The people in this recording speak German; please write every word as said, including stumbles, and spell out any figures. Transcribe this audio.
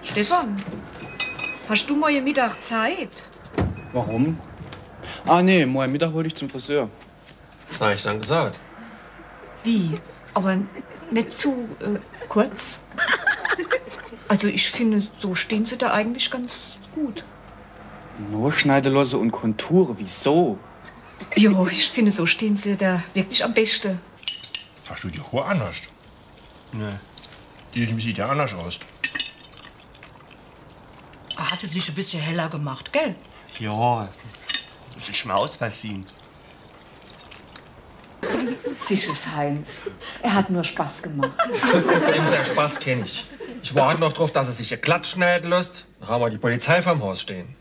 Stefan, hast du morgen Mittag Zeit? Warum? Ah, nee, morgen Mittag wollte ich zum Friseur. Was habe ich dann gesagt? Wie? Aber nicht zu äh, kurz? Also ich finde, so stehen sie da eigentlich ganz gut. Nur Schneidelosse und Konture, wieso? Jo, ich finde, so stehen sie da wirklich am besten. Hast du die Haare anders? Nee. Die sieht ja anders aus. Er hatte sich ein bisschen heller gemacht, gell? Ja, das ist mir aus Versehen. Siches Heinz. Er hat nur Spaß gemacht. Dem sein Spaß kenne ich. Ich warte noch drauf, dass er sich hier glatt schneiden lässt. Dann haben wir die Polizei vorm Haus stehen.